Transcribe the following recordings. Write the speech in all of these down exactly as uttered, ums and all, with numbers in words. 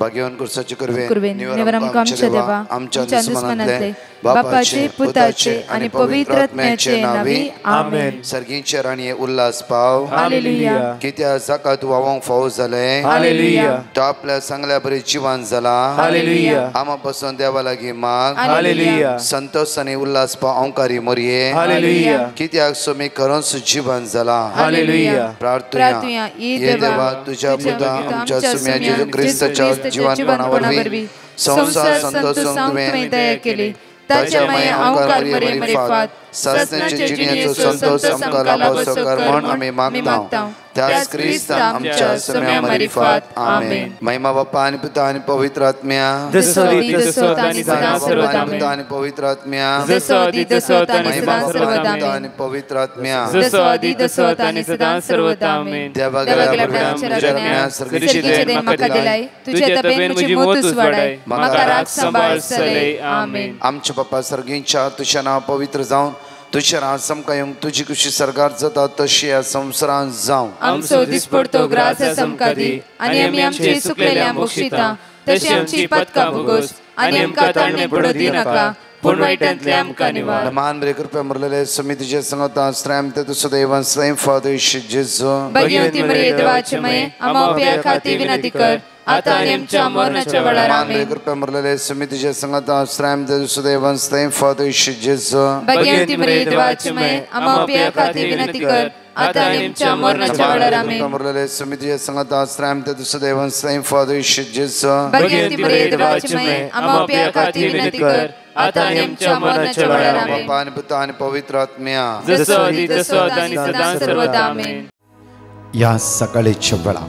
भाग्यवान कुर्साचे कुर्वेन कुर्वेन निवर आमकां आमच्या देवा आमच्या दुश्मनांतले बापाचे पुताचे आणि पवित्र आत्म्याचे नावी आमेन. सर्गींचे राणीये उल्हास पाव हालेलुया. कित्या जाका तूं वावंक फावो जाले हालेलुया. तो आपल्या सांगल्या बरी जिवान जाला हालेलुया. आमा पासून देवा लागीं माग हालेलुया. संतोष आनी उल्हास पाव अंकारी मोरये हालेलुया. कित्याक सोमी करूंच जिवान जाला हालेलुया. प्रार्थना ये देवा तुझ्या पुता आमच्या सुम्या जेजू ख्रिस्ताच्या जीवनपणा वरवीं संसार संतोषांक तुवें दया केली. ताच्या माया अंकार मरे मरे फात सासण्याचे जिणेचो संतोष आमकां लाभो कर म्हण आमी मागता. त्याच क्रिस्त आमच्या सुम्या मरी फात आमेन. महिमा बाप्पा आणि पिता आणि पवित्र आत्म्या जसो आदी तसो आणि सदा सर्वदा पिता आणि पवित्र आत्म्या जसो आदी तसो आणि सदा सर्वदा पिता आणि पवित्र आत्म्या जसो आदी तसो आणि सदा सर्वदा आमेन. देवा देवागला प्रार्थना सर्गीचे देन म्हाका दिलाय. तुझ्या तबेन म्हजी मोतूस वाडाय. म्हाका राख सांबाळ सलय आमेन. आमच्या बाप्पा सर्गींच्या तुझें नांव पवित्र जावन तुझे राज समका येवंक तुजी खुशी सरकार जाता तशी ह्या संवसारांत जावं. आमचो दिसपडतो ग्रास समका दी आनी आमी आमची सुकलेल्या बक्षिता तशी आमची पदकां भोगोस आनी आमकां ताणणे पडो दी नाका पूण वायटांतले आमकां निवार. मान बरे कृपया मरलेले समितीचे संगता श्रम ते तुझं देवान स्वयं फादर जेजू भगवती मरिये देवाचे मये आमा उपया खाती विनंती कर आता आनी आमच्या मरणाच्या वेळार आमेन. कृपया मरलेले समितीचे संगता श्रम ते तुझं देवान स्वयं फादर जेजू भगवती मरिये देवाचे मये आमा उपया खाती विनंती कर आता आनी आमच्या मरणाच्या वेळार आमेन. मरलेले समितीचे संगता श्रम ते तुझं देवान स्वयं फादर जेजू भगवती मरिये देवाचे मये आमा उपया खाती विनंती कर आता आनी आमच्या मरणाच्या वेळार आमेन. बाप्पा आणि पिता आणि पवित्र आत्म्या जसो आदी तसो आणि सदा सर्वदा आमेन. या सकाळीच्या वेळा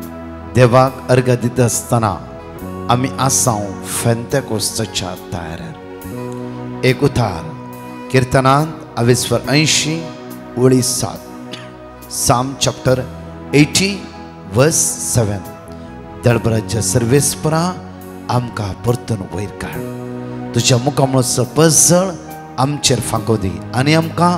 देवाक अर्घ दिता आसतना आमी आसाव फेंतेकोस्ताच्या तयारेर. एक उतार किर्तनांत अविस्वर ऐंशी ओळी सात साम चॅप्टर एटी वर्स सेवन. दळबराच्या सर्वेस्परा आमकां परतून वयर काड. तुज्या मुखामळो पजळ आमचेर फांको दी आनी आमकां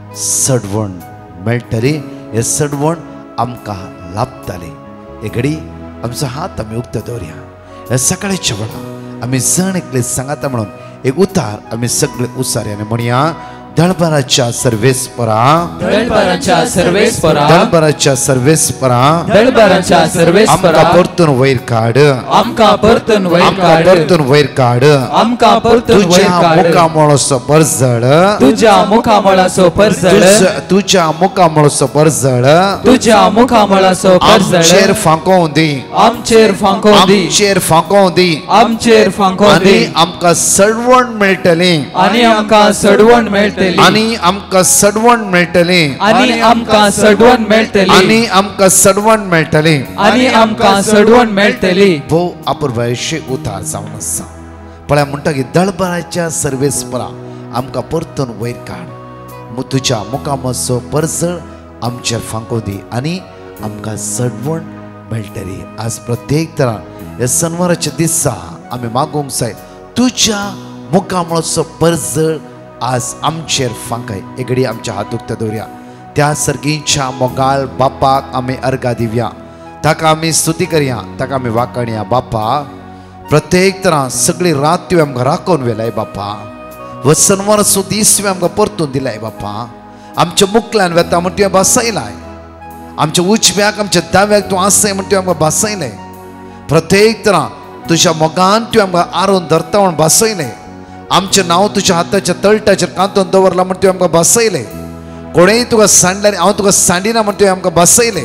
सडवण मेळटली. हे सडवण आमकां लाभतली. एक घडी आमचो हात आमी उक्तो दवरया. हे सकाळीच्या वेळा आमी जण एकले सांगाता म्हणून एक उतार आमी सगळे उसाऱ्याने म्हणया. दळबराच्या सर्वेस्परा दळबराच्या सर्वेस्परा दळबराच्या सर्वेस्परा दळबराच्या सर्वेस्परा आमकां परतून वयर काड. आमकां परतून वयर काड. परतून वयर काड. आमकां परतून वयर काड. तुज्या मुखामळोचो परजळ तुज्या मुखामळाचो परजळ तुज्या मुखामळोचो परजळ तुज्या मुखामळाचो परजळ आमचेर फांको दी. आमचेर फांको दी. आमचेर फांको दी. आमचेर फांको दी. आनी आमकां सडवण मेळटली. आनी आमकां सडवण मेळटली. आनी आमकां सडवण मेळटली. आनी आमकां सडवण मेळटली. आनी आमकां सडवण मेळटली. आनी आमकां सडवण मेळटली. भोव अपुर्बायशे उतार जावन आसा. पळय म्हणटकीर दळबराच्या सर्वेस्परा आमकां परतून वयर काड. तुज्या मुखामळो परजळ आमचेर फांको दी आनी आमकां सडवण मेळटली. आज प्रत्येक तरान ह्या सनवाराच्या दिसा आमी मागूंक जाय तुज्या मुखामळो परजळ आज आमचेर फांकय. एक घडी आमच्या हात उक्ते दवरया. त्या सर्गीच्या मोगाळ बापाक आमी अर्घा दिवया. ताका आमी स्तुती करया. ताका आमी वाकणया. बापा प्रत्येक तरां सगळी रात तुवें आमकां राखून व्हेलाय बापा. हो सनवाराचो दीस तुवें आमकां परतून दिलाय बापा. आमच्या मुखल्यान वेता म्हण तुवें बसयलाय. आमच्या उजव्याक आमच्या दाव्याक तूं आसय म्हण तुवें आमकां बसयलें. प्रत्येक तरां तुज्या मोगान तुवें आमकां आरोन धरता म्हण बसयलें. आमचें नांव तुज्या हाताच्या तळटाचेर कांतून दवरलां म्हण तुवें आमकां बसयलें. कोणेंय तुका सांडल्यार हांव तुका सांडिना म्हण तुवें आमकां बसयलें.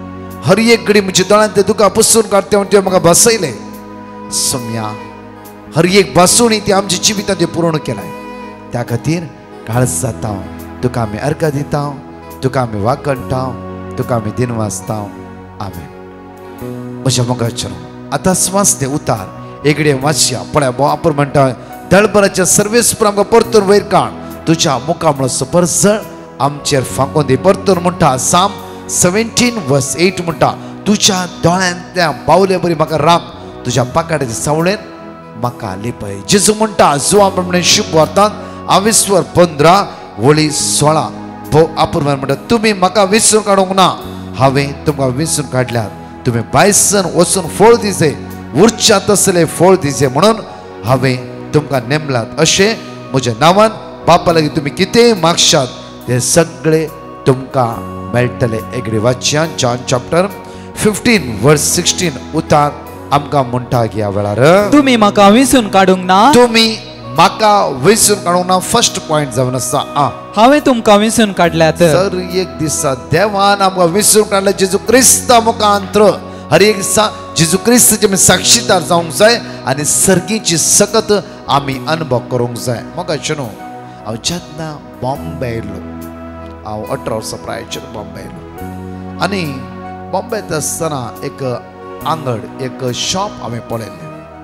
हर एक घडी म्हज्या दोळ्यांत तें तुका पुसून काडटा म्हण तुवें म्हाका बसयलें. सोम्या हर एक बसून ती आमच्या जिवितांत पूर्ण केलाय. त्या खातीर काळज जाता. तुका आमी अर्घ दिता. तुका आमी वाकणटा. तुका आमी दिन वाजता. आमेन. म्हज्या मोगाचेर आतां स्वास दे उतार एक घडी वाचया. पळय बापूर म्हणटा दळबराच्या सर्वेस्परा आमकां परतून वयर काड. तुज्या मुखामळो परजळ आमचेर फांको दी. परतून म्हणटा साम सेव्हन्टीन वर्स एट म्हणटा तुज्या दोळ्यांतल्या बावले बरी म्हाका राख. तुज्या पाकाड्याच्या सावळेन म्हाका लिपय. जेजू म्हणटा जुवा प्रमाणे शुभ वार्तांत अविस्वर पंदरा वळी सोळा. भोव अपूर्व म्हणटा तुमी म्हाका विसरून काडूंक ना. हांवें तुमकां विसरून काडल्यार तुमी भायसन वचून फळ दिसे उरच्या तसले फळ दिजे म्हणून हांवें तुमकां नेमलात अशें म्हज्या नांवान बापा लागीं तुमी कितेंय मागशात ते सगळे तुमकां मेळटले. एगडी वाचया John chapter fifteen verse sixteen उतार आमकां म्हणटा की ह्या वेळार तुम्ही म्हाका विसरून काडूंक ना, तुमी म्हाका विसरून काडूंक ना. फर्स्ट पॉइंट जावन आसा आ हांवें तुमकां विसरून काडल्यात. सर एक दिसा देवान आमकां विसरून काडला जेजू क्रिस्ता मुखांतर. हर एक दिसा जेजू क्रिस्ताचे आमी साक्षीदार जावंक जाय आनी सर्गीची सकत आमी अनुभव करूंक जाय. म्हाका न्हू हांव जेन्ना बॉम्बे येयलो, हांव अठरा वर्सां प्रायाचेर बॉम्बे येयलो आनी बॉम्बेत आसतना एक आंगड एक शॉप हांवें पळयलें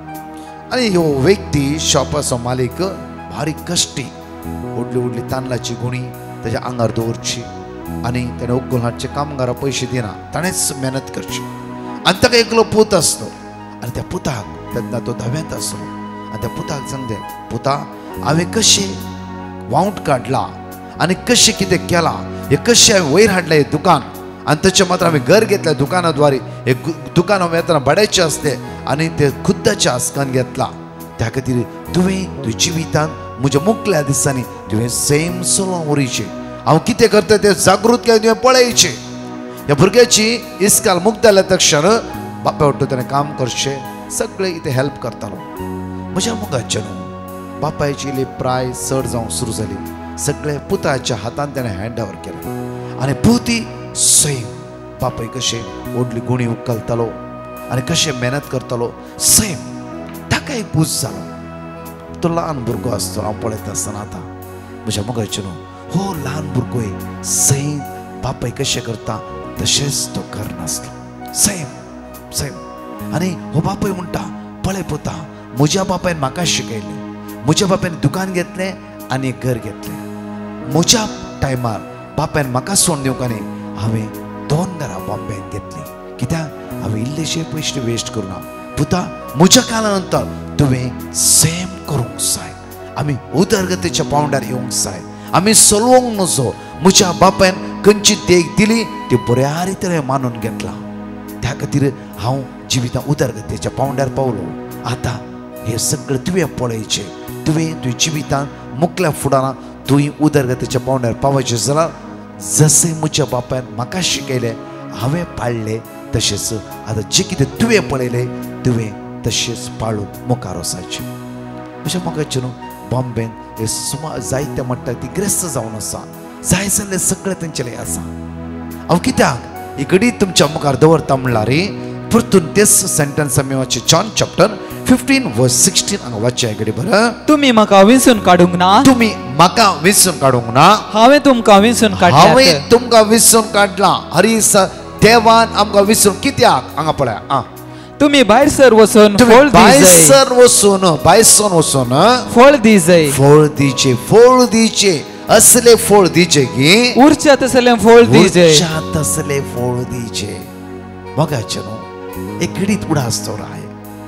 आनी ह्यो व्यक्ती शॉपाचो मालीक भारी कश्टी, व्हडली व्हडली तांदळाची गुणी ताच्या आंगार दवरची आनी ताणें उखलून हाडचे कामगारां पयशे दिना, ताणेंच मेहनत करची आनी ताका एकलो पूत आसलो आनी त्या पुताक तेन्ना तो धाव्यांत आसलो आनी त्या पुताक सांगले, पुता हांवें कशें वावंट काडला आनी कशें कितें केलां, हें कशें हांवें वयर हाडलें हें दुकान आनी ताचे मात्र हांवें घर घेतलें दुकानाद्वारे. हे दुकान हांवें येतना भाड्याचें आसलें आनी तें खुद्दाच्या आस्कान घेतलां. त्या खातीर तुवें तुज्या जिवितांत म्हज्या मुखल्या दिसांनी तुवें सेम चलोवंक उरचें. हांव कितें करता तें जागृत केलें तुवें पळयचें. ह्या भुरग्याची इस्काल मुक्त जाल्या तक्षण बापा वाटो ताणें काम करचें, सगळें कितें हेल्प करतालो. म्हज्या मुखाचे न्हू बापायची इल्ली प्राय चड जावंक सुरू जाली. सगळे पुताच्या हातान ताणें हँड ओवर केलें आनी पुती सेम बापाय कशें व्हडली गुणी उखलतालो आनी कशें मेहनत करतालो सेम ताका एक पूस जालो. तो ल्हान भुरगो आसतो हांव पळयता आसतना आतां म्हज्या मुखाचे न्हू हो ल्हान भुरगोय सेम बापाय कशें करता तशेंच तो करनासलो. सेम सेम आनी हो बापाय म्हणटा, पळय पुता म्हज्या बापायन म्हाका शिकयलें, म्हज्या बापायन दुकान घेतलें आनी एक घर घेतलें. म्हज्या टायमार बापायन म्हाका सोडून दिवंक आनी हांवें दोन घरां बॉम्बेन घेतलीं. कित्याक हांवें इल्लेशे पयशे वेस्ट करूना. पुता म्हज्या काळा नंतर तुवें सेम करूंक जाय. आमी उदरगतीच्या पावंड्यार येवंक जाय. आमी चलोवंक नजो. म्हज्या बापायन खंयची देख दिली ती बऱ्या रितीन मानून घेतला. त्या खातीर हांव जिवितांत उदरगतीच्या पावंड्यार पावलो. आतां हे सगळें तुवें पळयचें. तुवें तुवें जिवितांत मुखल्या फुडाराक तुवें उदरगतीच्या पावंड्यार पावचें जाल्यार जशें म्हज्या बापायन म्हाका शिकयलें हांवें पाळलें तशेंच आतां जें कितें तुवें पळयलें तुवें तशेंच पाळून मुखार वचाचें. अशें म्हाका न्हू बॉम्बेन हे सुमार जायते म्हणटा ती ग्रेस्त जावन आसा. जाय जाल्लें सगळें तेंचेलें आसा. हांव कित्याक ही घडी तुमच्या मुखार दवरता म्हणल्यार परतून तेच सेंटेन्स आमी वाचचे John chapter fifteen verse sixteen हांगा वाचचे घडी बरं. तुम्ही म्हाका विसरून काडूंक ना, तुमी म्हाका विसरून काडूंक ना, हांवें तुमकां विसरून काडल्यात. हांवें तुमकां विसरून काडला. हरीस देवान आमकां विसरून कित्याक हांगा पळया आ तुम्ही भायर सर वचून फळ दिजय, भायर वचून भायसून वचून फळ दिजय, फळ दिचे फळ दिचे असले फळ दिचे की उरच्या तसले फळ दिजय, उरच्या तसले फळ दिचे. मोगाचे न्हू एक घडीत उडास तो राय.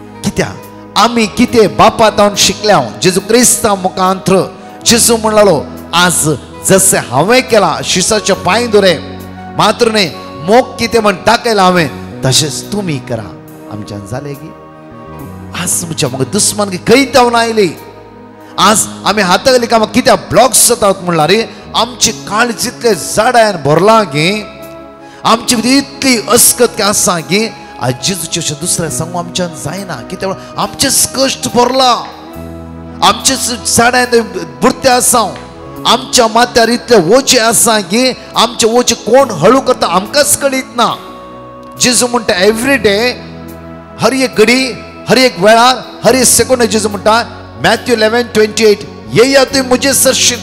कित्याक आमी कितें बापा तावन शिकल्या जेजू क्रिस्ता मुखांतर जेजू म्हणलो आज जसे हांवें केला शिसाचे पांय दुरे मात्र न्ही मोग कितें म्हण दाखयला हांवें तशेंच तुमी करा. आमच्यान जालें की आज तुमच्या मग दुस्मान की खंय जावन आयली. आज आमी हातागली कामां कित्याक ब्लॉक्स जातात म्हणल्यार आमची काळ जितले झाडान भरला की आमची इतली अस्कत आसा की आज जेजूचे अशें दुसरें सांगू आमच्यान जायना. कित्याक आमचेच कश्ट भरला, आमचेच झाडान बुरते आसा, आमच्या माथ्यार इतले ओझे आसा की आमचे ओझे कोण हळू करता आमकांच कळीत ना. जेजू म्हणटा एवरी डे हर एक घडी हर एक वेळार हर एक सेकंड जेजू म्हणटा मॅथ्यू इलेवन ट्वेंटी एट येया तुम्ही मुझे सरशील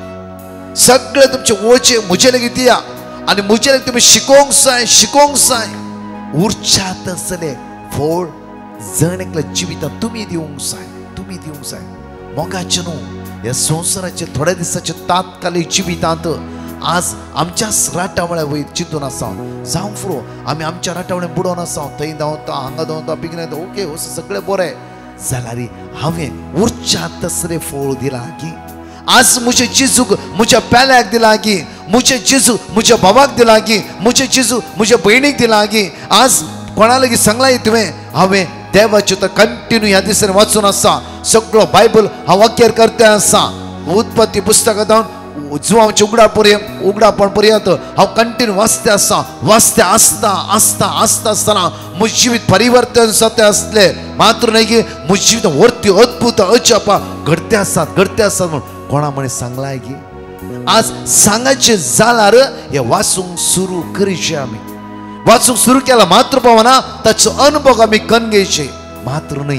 सगळे तुमचे ओझे मुझे लेगीत या आनी मुझे लेगीत तुम्ही शिकोवंक जाय शिकोवंक जाय. उर्चात असले फळ जण एकल्या जिवितांत तुमी दिवंक जाय तुमी दिवंक जाय. मोगाचे न्हू ह्या संवसाराचे थोड्या दिसाचे तात्कालीक जिवितांत आज आमच्याच राटावळ्या वयर चिंतून आसा जावं फुरो आमी आमच्या राटावळ्या बुडोवन आसा थंय धांवता हांगा धांवता पिकने ओके सगळें बरें जाल्यार हांवें उर्चा तसलें फळ दिलां की आज म्हज्या जेजूक म्हज्या पेल्याक दिलां की म्हजे जेजू म्हज्या भावाक दिलां की म्हजे जेजू म्हज्या भयणीक दिलां की आज कोणा लागीं सांगलां तुवें हांवें देवाचे तर कंटिन्यू ह्या दिसांनी वाचून आसा सगळो बायबल हांव वाक्यर करते आसा उत्पत्ती पुस्तकांत जुवांचे उगडा पर्यंत उगडापण पर्यंत हांव कंटिन्यू वाचते आसा वाचते आसता आसता आसता आसतना म्हजें जिवीत परिवर्तन जाते आसले मात्र न्ही की म्हजें जिवीत वर्ती अद्भुत अचपा घडते आसात घडते आसात म्हणून कोणा म्हणे सांगलाय की आज सांगायचे जाल्यार हे वाचूंक सुरू करीचे आमी वाचूंक सुरू केला मात्र पावना ताचो अनुभव आमी कणगेचे मात्र न्ही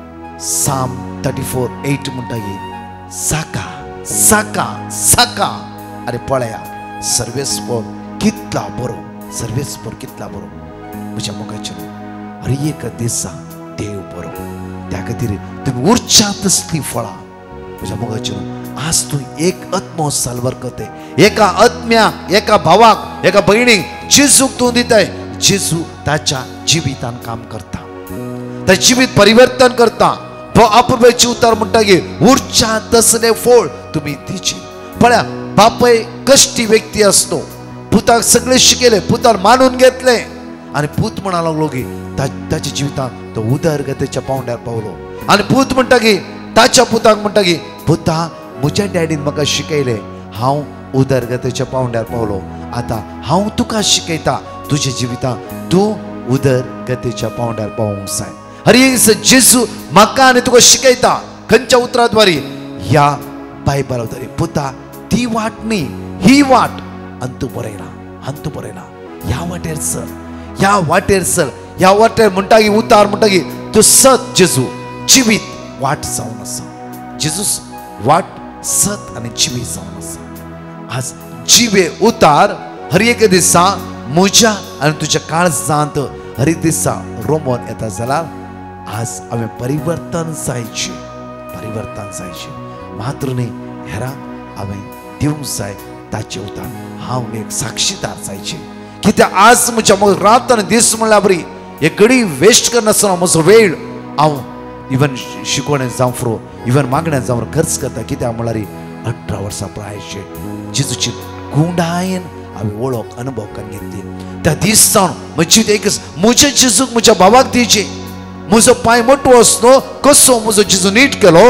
साम थर्टी फोर एट म्हणटा की साका साका साका अरे पळया सर्वेस्पर कितला बरो सर्वेस्पर कितला बरो म्हज्या मोगाचेर हर एक दिसा देव बरो त्या खातीर तुम्ही उर्चा तसली फळां म्हज्या मोगाचेर आज तू एक आत्मो सालवर करते एका आत्म्याक एका भावाक एका भयणीक जेजूक तू दिताय जेजू ताच्या जिवितान काम करता त्या जिवीत परिवर्तन करता तो अपूर्वेची उतार म्हणटा की उर्चा तसले फळ तुम्ही दिची पळया बापय कष्टी व्यक्ती असतो पुताक सगळे शिकेले पुतार मानून घेतले आणि पूत म्हणा लागलो की ताच्या जिवितांत तो उदरगतीच्या पावंड्यार पावलो आणि पूत म्हणटा की ताच्या पुताक म्हणटा की पुता म्हज्या डॅडीन म्हाका शिकयले हांव उदरगतीच्या पावंड्यार पावलो आता हांव तुका शिकयता तुज्या जिवितांत तूं उदरगतीच्या पावंड्यार पावूंक जाय हर एक जेजू म्हाका आनी तुका शिकयता खंयच्या उतराद्वारे ह्या बायबलाद्वारे पुता ती वाट न्ही ही वाट आनी तूं बरयला आनी तूं बरयला ह्या वाटेर चल ह्या वाटेर चल ह्या वाटेर म्हणटा की उतार म्हणटा की तूं सत जेजू जिवीत वाट जावन आसा जेजूस वाट सत आनी जिवीत जावन आसा आज जिवे उतार हर एक दिसा म्हज्या आनी तुज्या काळजांत हर एक दिसा रोमोन येता जाल्यार आज आम्ही परिवर्तन जायचे परिवर्तन जायचे मात्र न्ही हेरांक आम्ही दिवंक जाय ताचे उतार हांव एक साक्षीदार जायचे कित्याक आज म्हज्या मग रात आनी दीस म्हणल्या बरी एक घडी वेस्ट करनासतना म्हजो वेळ हांव इवन शिकवणे जावं फुरो इवन मागण्या जावं खर्च करता कित्याक म्हळ्यार अठरा वर्सां प्रायाचे जेजूची गुंडायेन हांवें वळख अनुभव करून घेतली त्या दीस जावन म्हजी एकच म्हज्या जेजूक म्हज्या भावाक दिवचे म्हजो पांय मोठो आसलो कसो म्हजो जेजू नीट केलो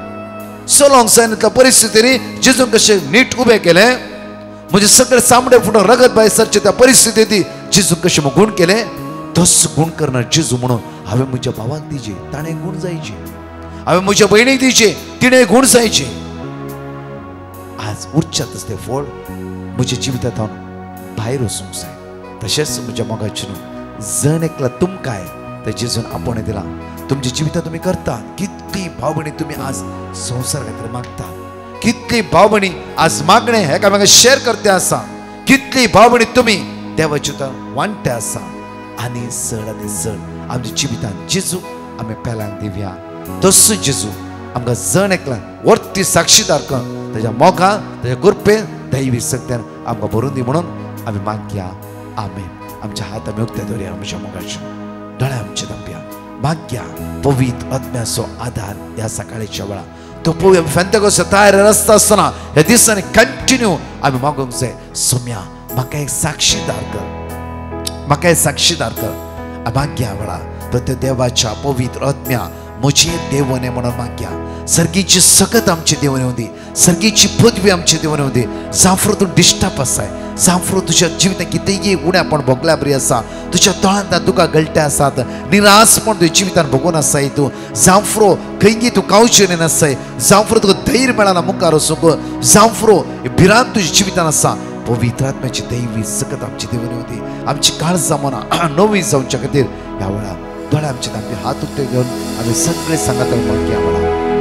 सोलोंक जायनातल्या परिस्थितींनी जेजून कशें नीट उबें केलें म्हजे सगळे सामडे फुटून रगत भायर सरचे त्या परिस्थितींत जेजून कशें गुण केले तस गुण करणार जेजू म्हणून हांवें म्हज्या भावाक दिचे ताणें गुण जायचे हांवें म्हज्या भयणीक दिचे तिणें गुण जायचे आज उरच्या तसलें फळ म्हज्या जिवितांत हांव भायर वचूंक जाय तशेंच म्हज्या मोगाचेर जण एकला तुमकांय तर जेजून आपण दिला तुमच्या जिवितांत तुम्ही करतात कितली भाव भयणी तुम्ही आज संसार खातीर मागतात कितली भाव भयणी आज मागणे एकामेका शेअर करते आसा कितली भाव भयणी तुम्ही देवाचे वांटे आसा आनी चड आनी चड आमच्या जिवितांत जेजू आमी पेलांक दिवया तसो जेजू आमकां जण एकला वर्ती साक्षीदार कर ताच्या मोगान ताच्या कृपेन दैवी सत्यान आमकां भरून दी म्हणून आमी मागया आमेन आमच्या हात आमी उक्ते दवरया आमच्या मोगाचे दोळे आमचे धांपया मागया पवित्र आत्म्याचो आधार ह्या सकाळच्या वेळा तो पळोवया फेंतेकोस्त तयार रस्ता आसतना ह्या दिसांनी कंटिन्यू आमी मागूंक जाय सोम्या म्हाका एक साक्षीदार कर म्हाका एक साक्षीदार कर मागया वेळा तो त्या देवाच्या पवित्र आत्म्या म्हजे देवने म्हणून मागया सर्गीची सकत आमचे देवने येऊ दी सर्गीची पदवी आमचे देवने येऊ दी जाफरो तूं डिस्टर्ब आसाय जाफरो तुज्या जिवितांत कितेंय उणेपण भोगल्या बरी आसा तुज्या तोळांत तुका गळटे आसात निरासपण तुज्या जिवितांत भोगून आसाय तूं जाफरो खंयी तूं कावचें नासाय जाफरो तुका धैर्य मेळना मुखार वचूंक जाफरो भिरांत तुज्या जिवितांत आसा पवित्र आत्म्याची दैवी सकत आमची देवने येऊ दी आमची काळजां मनां नवी जावच्या खातीर ह्या वेळार दोळे आमचे धांपे हात उक्ते घेवन आमी सगळे सांगात मागया वेळार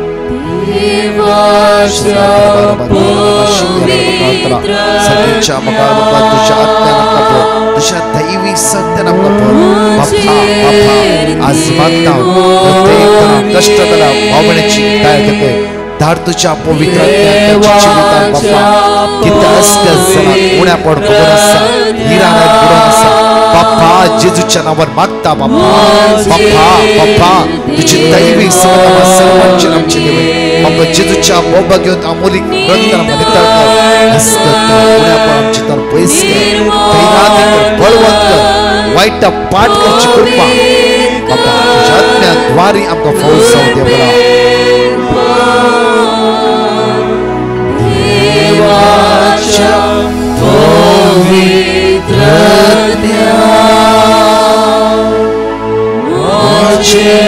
सगळ्यांच्या मुखार मुखार तुझ्या आत्म्यान आमकां तुझ्या दैवी सत्यान आमकां बाप्पा आज मागता प्रत्येक कष्ट केला भावनेची काय ते धाड तुझ्या पवित्र आत्म्याच्या जिवितांत बाप्पा कितें असल्या जनात उण्यापण भोगून आसा निराळ्यात बुडून आसा बाप्पा जेजूच्या नांवान मागता बाप्पा बाप्पा बाप्पा तुझी दैवी सत्ता सर्वांची आमची देव बाप्पा जेजूच्या बोबा घेवन अमोलिक रक्त आमकां नितळ कर हस्तत उण्यापण आमची तर पयस कर धैर्यान कर बळवंत कर वाईटा पाठ करची कृपा बापा तुझ्या आज्ञाद्वारे आमकां फौज जावं दे बोला देवाच्या पवित्रत्या माझे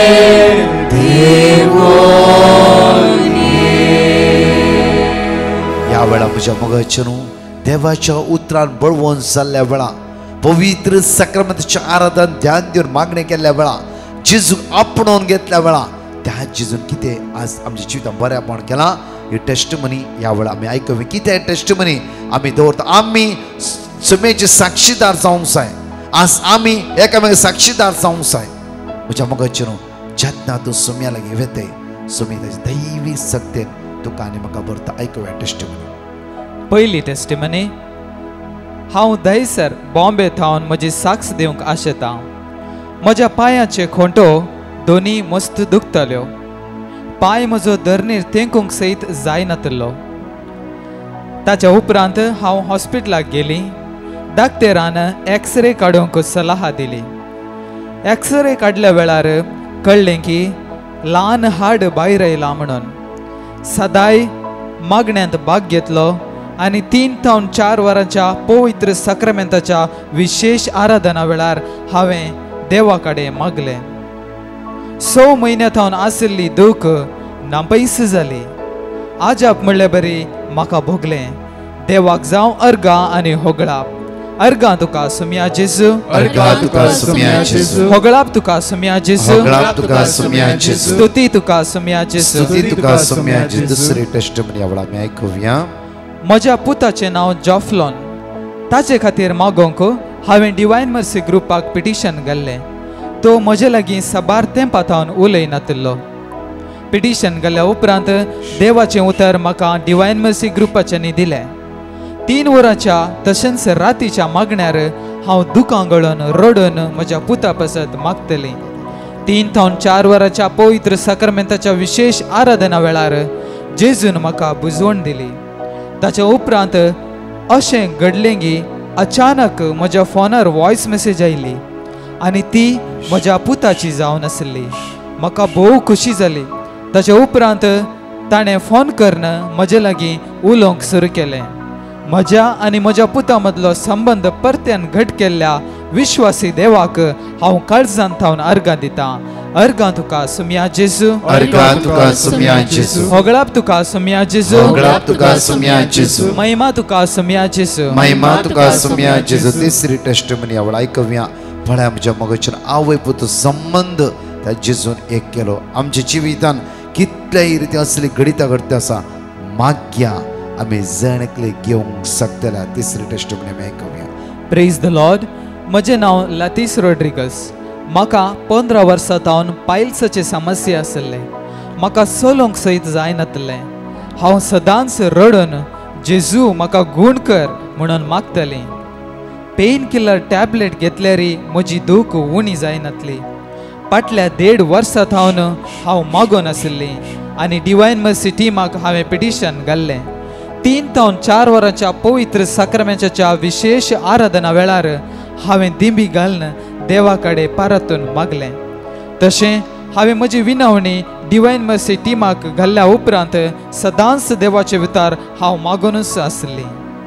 या वेळा म्हज्या मोगाचेरू देवाच्या उतरान बळवून जाल्ल्या वेळा पवित्र सक्रमताच्या आराधन ध्यान दिवन मागणी केल्ल्या वेळा जेजूक आपणून घेतल्या वेळा त्या जेजून कितें आज आमच्या जिवितांत बरेपण केलां ही टेस्टमनी ह्या वेळा आमी आयकवी कितें टेस्टमनी आमी दवरता आमी सुमेचे साक्षीदार जावंक जाय आज आमी एकामेका साक्षीदार जावंक जाय म्हज्या मोगाचेरू जेन्ना तूं सुम्या लागीं वेते सुमी ताचे दैवी सक्तेन तुका आनी म्हाका बरता आयकूया टेस्टमनी पयली टेस्टिमनी हांव दयसर बॉम्बे थावन म्हजी साक्ष दिवंक आशेतां म्हज्या पांयाचे खोंटो दोनी मस्त दुखतल्यो पांय म्हजो धरणीर तेंकूंक सयत जायनातलो ताच्या उपरांत हांव हॉस्पिटलाक गेली डाक्टरान एक्सरे काडूंक सलाह दिली एक्सरे काडल्या वेळार कळ्ळें की ल्हान हाड भायर येयलां म्हणून सदांय मागण्यांत भाग घेतलो आनी तीन थावन चार वरांच्या पवित्र सक्रामेंताच्या विशेष आराधना वेळार हांवें देवा कडेन मागलें स म्हयन्या थावन आशिल्ली दूख नापयस जाली आजाप म्हणले बरी म्हाका भोगलें देवाक जावं अर्गां आनी होगळाप अर्गां तुका सुम्या जेजू अर्गां तुका सुम्या जेजू होगळाप तुका सुम्या जेजू होगळाप तुका सुम्या जेजू स्तुती तुका सुम्या जेजू स्तुती तुका सुम्या जेजू दुसरी टेस्टमनी ह्या वेळा आमी आयकुया म्हज्या पुताचें नांव जॉफ्लॉन ताचे खातीर मागोवंक हांवें डिवायन मर्सी ग्रुपाक पिटिशन घाल्लें तो म्हजे लागीं साबार तेंपा थावन उलयनातलो पिटिशन घाल्ल्या उपरांत देवाचें उतर म्हाका डिवायन मर्सी ग्रुपाच्यांनी दिलें तीन वरांच्या तशेंच रातीच्या मागण्यार हांव दुकां गळून रडून म्हज्या पुता पासत मागतलीं तीन थावन चार वरांच्या पवित्र सक्रामेंताच्या विशेष आराधना वेळार जेजून म्हाका बुजवण दिली ताच्या उपरांत अशें घडलें की अचानक म्हज्या फोनार वॉयस मेसेज आयली आनी ती म्हज्या पुताची जावन आसली म्हाका भोव खोशी जाली ताच्या उपरांत ताणें फोन करून म्हजे लागीं उलोवंक सुरू केलें म्हज्या आनी म्हज्या पुता मदलो संबंद परत्यान घट केल्ल्या विश्वासी देवाक हांव काळजांत थावन अर्गां दितां अर्गां तुका सुम्या जेजू अर्गां तुका सुम्या जेजू होगळाप तुका सुम्या जेजू होगळाप तुका सुम्या जेजू महिमा तुका सुम्या जेजू महिमा तुका सुम्या जेजू तिसरी टेस्टमनी ह्या वेळा आयकुया म्हळ्यार म्हज्या मोगाचेर आवय पुतो संबंध त्या जेजून एक केलो आमच्या जिवितान कितल्याय रिती असली घडिता घडता आसा माग्या आमी जणकले घेवंक शकतल्या तिसरी टेस्टमनी आमी आयकुया प्रेज द लॉर्ड म्हजें नांव लतीस रोड्रिगस म्हाका पंदरा वर्सां थावन पायल्साचे समस्या आसले म्हाका चलोवंक सयत जायनातलें हांव सदांच रडून जेजू म्हाका गूण कर म्हणून मागतलें पेन किलर टॅबलेट घेतल्यारी म्हजी दूख उणी जायनातली फाटल्या देड वर्सां थावन हांव मागून आशिल्ली आनी डिवायन मर्सी टिमाक हांवें पिटिशन घाल्लें तीन थावन चार वरांच्या पवित्र सक्रामेंताच्या विशेष आराधना वेळार हांवें दिंबी घालून देवा कडेन परतून मागलें तशें हांवें म्हजी विनवणी डिवायन मर्सी टिमाक घाल्ल्या उपरांत सदांच देवाचे वितार हांव मागूनच आसली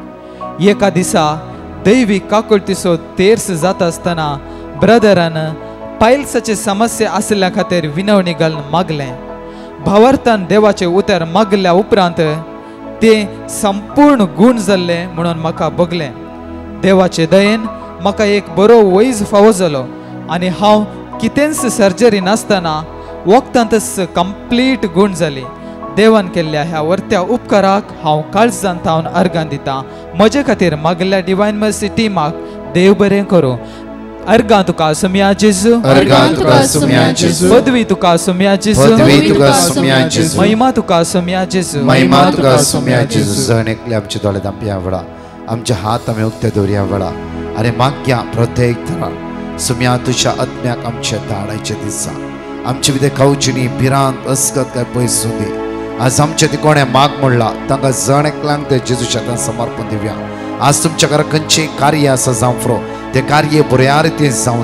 एका दिसा दैवी काकुळतीचो तेर्स जाता आसतना ब्रदरान पायल्साची समस्या आसल्या खातीर विनवणी घालून मागलें भावार्थान देवाचें उतर मागल्या उपरांत ते संपूर्ण गूण जाल्ले म्हणून म्हाका भोगलें देवाचे दयेन म्हाका एक बरो वैज फावो जालो आनी हांव कितेंच सर्जरी नासतना वखदांतच कंप्लीट गूण जाली देवान केल्ल्या ह्या वर्त्या उपकाराक हांव काळजांत थावन अर्गां दितां म्हजे खातीर मागल्या डिवायन मर्सी टिमाक देव बरें करूं अर्गां तुका सुम्या जेजू अर्गां तुका सुम्या जेजू पदवी तुका सुम्या जेजू पदवी तुका सुम्या जेजू महिमा तुका सुम्या जेजू महिमा तुका सुम्या जेजू जण एकले आमचे दोळे धांपया वेळा आमचे हात आमी उक्ते दवरया वेळा आनी मागया प्रत्येक तरां सुम्या तुज्या आत्म्याक आमचे धाडायचे दिसा आमचे भितर खावची भिरांत अस्कत काय पयस दी आज आमचे ती कोणे माग म्हणला तांकां जण एकल्यांक ते जेजूच्या हातांत समर्पण दिवया आज तुमच्या घरा खंयचें कार्य आसा जावं फ्रो ते कार्य बऱ्या रितीन जावं दी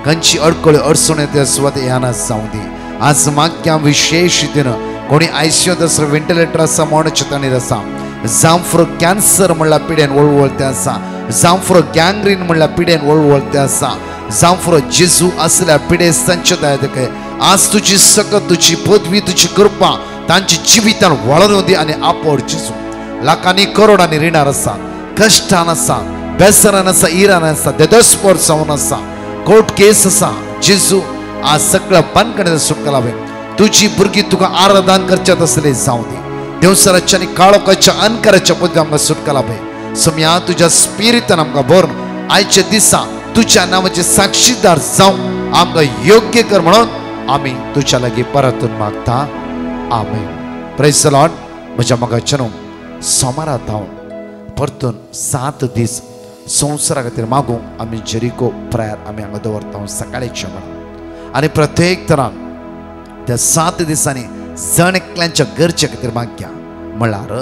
खंयची अडकळी अडचण येते स्वत ह्याना जाऊ दी. आज मागच्या विशेष रितीनं कोणी आयसीयूत आसा, व्हेंटिलेटर आसा, मोडचितांनी आसा, जावं फुरो कॅन्सर म्हणल्यार पिड्यान वळवळते आसा, जावं फुरो गँग्रीन म्हणल्यार पिड्यान वळवळते आसा, जावं फुरो जेजू असल्या पिडे संचताय ते आज तुझी सकत, तुझी पदवी, तुझी कृपा तांची जिवितान वळोवन दी आनी आपोड जेजू. लाखांनी करोडांनी रिणार आसा, कश्टान आसा, बेसरान आसा, इरान आसा, देदस्पोर जावन आसा, कोर्ट केस आसा, जेजू आज सगळं बंद सुख लावे. तुझी भुरगीं तुका आराधन करच्यात असले जाऊ दी. देवसराच्या आणि काळोखाच्या अंकाराच्या पदवी आमकां सुटका लाभे. सोम्या तुझ्या स्पिरितान आमकां भरून आयच्या दिसा तुझ्या नावाचे साक्षीदार जावं आमकां योग्य कर म्हणून आमी तुझ्या लागीं परतून मागता. आमेन. Praise the lord. म्हज्या मोगाच्यान सोमारा धांवन परतून सात दीस संवसारा खातीर मागूंक आमी जेरिको प्रेयर आमी हांगा दवरता सकाळीच्या म्हणून. आनी प्रत्येक तरान त्या सात दिसांनी जण एकल्यांच्या गरजे खातीर मागया. म्हणल्यार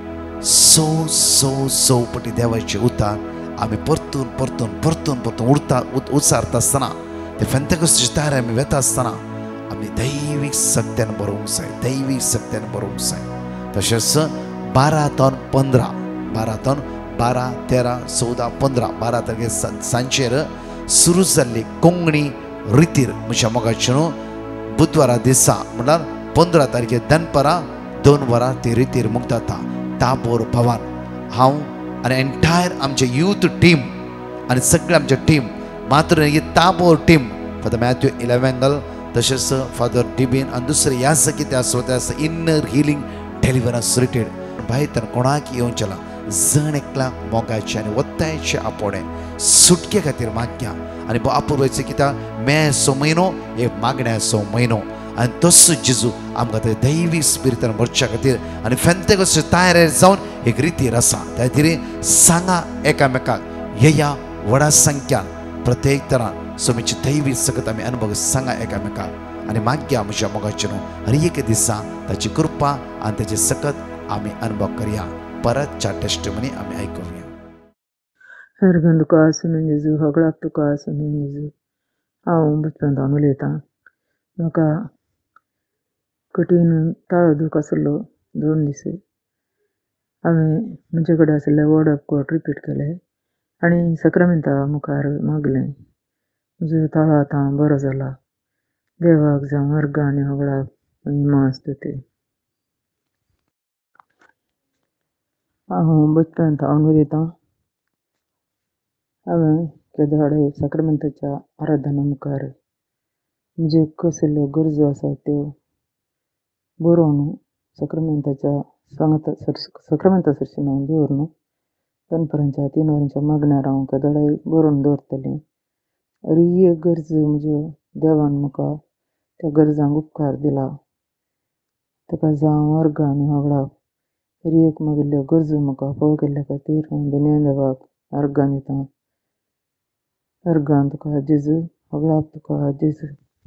सो सो सो पटी देवाचे उतार आमी परतून परतून परतून परतून उरता उचारता आसतना ते फेंतेकोस्ताची तयारी आमी वेता आसतना आमी दैवीक सक्त्यान बरोवंक जाय, दैवीक सक्त्यान बरोवंक जाय. तशेंच बारा तोन पंदरा बारा तोन बारा तेरा चवदा पंदरा बारा तारखे सांजेर सुरू जाल्ली कोंकणी रितीर म्हज्या मोगाचे न्हू बुधवारा दिसा म्हणल्यार पंदरा तारखे दनपरां दोन वरां ती रितीर मुक्त जाता. ताबोर भवन हांव आनी एंटायर आमचे यूथ टीम आनी सगळे आमचे टीम मात्र ही Tabor team father Matthew Elavengal तशेंच फादर डिबीन आनी दुसरे ह्या सगळे त्या स्वता इन्नर हिलींग डेलिव्हरन्स रिटेड भायर कोणाक येवचें ना. जण एकल्या मोगाचे आनी वत्तायचे आपोडे सुटके खातीर मागया. आनी अपुर्वाचें कित्याक मे सो म्हयनो एक मागण्याचो म्हयनो आनी तसो जेजू आमकां ते दैवीक स्पिरितान भरच्या खातीर आनी फेंतेकोस्ताचे तयारेर जावन एक रितीर आसा. त्या खातीर सांगा एकामेकाक येया व्हडा संख्यान प्रत्येक तरान सोमीची दैवीक सकत आमी अनुभव सांगा एकामेकाक आनी मागया म्हज्या मोगाचे न्हू हर एक दिसा ताची कृपा आनी ताची सकत आमी अनुभव करया. परतच्या टेस्टमनी आमी आयकुया. हरगन तुका आसूं जेजू, हगडाक तुका आसूं जेजू. हांव बचपनांतल्यान उलयतां. म्हाका कठीण ताळो दूख आशिल्लो दोन दीस. हांवें म्हजे कडेन आशिल्ले वर्ड ऑफ गॉड रिपीट केले आनी सक्रामेंता मुखार मागलें. म्हजो ताळो आतां बरो जाला. देवाक जावं अर्गां आनी हगडाक महिमा आसूं ती. हांव बचपनांतल्यान उलयतां. हांवें केदोडे सक्रामेंताच्या आराधना मुखार म्हणजे कसल्यो गरजो आसात त्यो बरोवन सक्रामेंताच्या सांगता सक्रामेंता सरशी हांव दवरून दनपरांच्या तीन वरांच्या मागण्यार हांव केदोडे बरोवन दवरतलें. हर एक गरज म्हज्यो देवान म्हाका त्या गरजांक उपकार दिला. ताका जावं अर्गां आनी हगडाक हर एक म्हगेल्यो गरजो म्हाका फावो केल्ल्या खातीर हांव धन्य देवाक अर्गां दितां. अर्गां तुका जेजू, हगडाक तुका जेजू.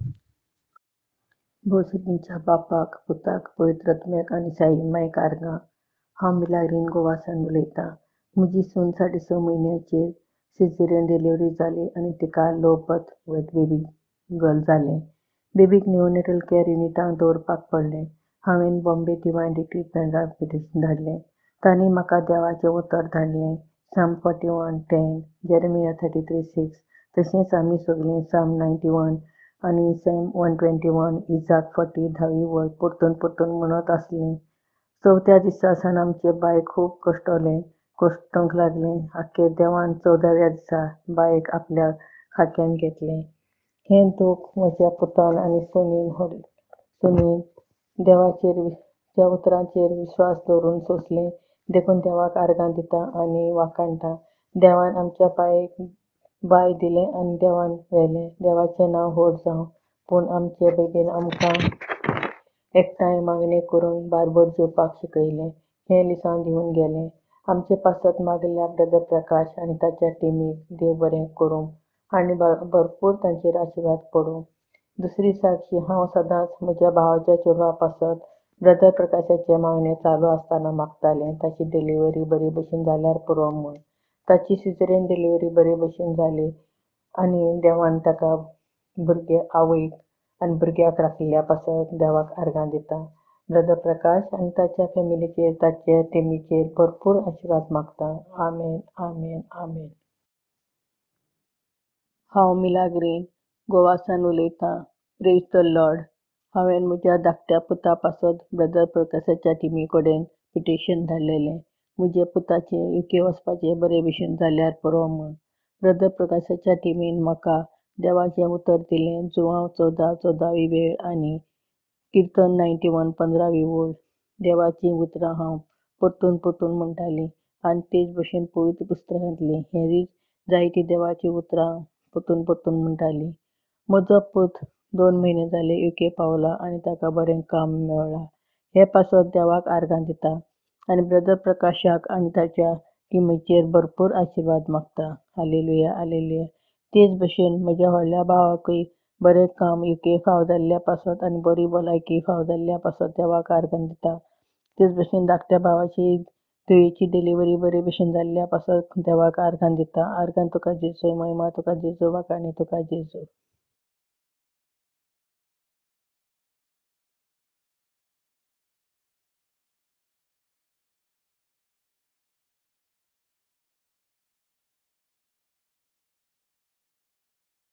भोसडीच्या बापाक, पुताक, पवित्र आत्म्याक आनी साई मायक अर्गां. हांव मिलाग्रीन गोवासान उलयतां. म्हजी सून साडे स म्हयन्याचेर सिझेरियन डिलिव्हरी जाली आनी तिका low birth weight baby girl जालें. बेबीक निओनेटल केअर युनिटांत दवरपाक पडलें. हांवें बॉम्बे डिवायन रिट्रीट पेटिशन धाडलें. तांणी म्हाका देवाचें उतर धाडलें. Psalm forty one ten, Jeremiah thirty three six. तशेंच आमी सगळीं साम नायन्टी वन आनी psalm one twenty one Isaac forty धावी वळ परतून परतून म्हणत आसलीं. चवथ्या दिसा सावन आमचें बाय खूब कश्टलें कश्टूंक लागलें. आख्खे देवान चवदाव्या दिसा बायक आपल्या खाक्यान घेतलें. हें दूख म्हज्या पुतान आनी सोनीन व्हड सोनीन देवाचेर च्या उतरांचेर विश्वास दवरून सोंसलें. देखून देवाक आर्गां दितां आनी वाखाणटां. देवान आमच्या बायक बाय दिलें आनी देवान व्हेलें. देवाचें नांव व्हड जावं. पूण आमचे बेबीन आमकां एकठांय मागणी करून बारबर जेवपाक शिकयलें. हें लिसांव दिवन गेलें. आमचे पासत मागल्या ब्रदर प्रकाश आनी ताच्या टिमीक देव बरें करूं आनी भरपूर तांचेर आशिर्वाद पडूं. दुसरी साक्षी हांव सदांच म्हज्या भावाच्या चेडवा पासत ब्रदर प्रकाशाचे मागणें चालू आसतना मागतालें ताची डिलिव्हरी बरे भशेन जाल्यार पुरो म्हूण. ताची सिझेरियन डिलिव्हरी बरे भशेन जाली आनी देवान ताका भुरगे आवयक आनी भुरग्याक राखिल्ल्या पासत देवाक आर्गां दिता. ब्रदर प्रकाश आनी ताच्या फॅमिलीचेर ताचे टिमीचेर भरपूर आशिर्वाद मागता. आमेन आमेन आमेन. हांव मिला ग्रीन गोवासान उलयतां. Praise the lord. हांवें म्हज्या धाकट्या पुता पासत ब्रदर प्रकाशाच्या टिमी कडेन पिटिशन धाडलेलें म्हज्या पुताचें युके वचपाचें बरे भशेन जाल्यार पुरो म्हूण. ब्रदर प्रकाशाच्या टिमीन म्हाका देवाचें उतर दिलें. जुवांव चवदा चवदावी वेळ आनी किर्तन नायन्टी वन पंदरावी ओळ. देवाचीं उतरां हांव परतून परतून म्हणटालीं आनी तेच भशेन पवित्र पुस्तकांतलीं हेरीय जायतीं देवाचीं उतरां परतून परतून म्हणटालीं. म्हजो पूत दोन म्हयने जाले युके पावला आनी ताका बरें काम मेळ्ळां. हे पासत देवाक आर्गां दिता आनी ब्रदर प्रकाशाक आनी ताच्या टिमीचेर भरपूर आशिर्वाद मागता. Hallelujah hallelujah. तेच भशेन म्हज्या व्हडल्या भावाकय बरें काम युके फावो जाल्ल्या पासत आनी बरी भलायकी फावो जाल्ल्या पासत देवाक आर्गां दिता. तेच भशेन धाकट्या भावाची धुयेची डिलिव्हरी बरे भशेन जाल्ल्या पासत देवाक आर्गां दिता. आर्गां तुका जेजू, महिमा तुका जेजू, वाखाणी तुका जेजू.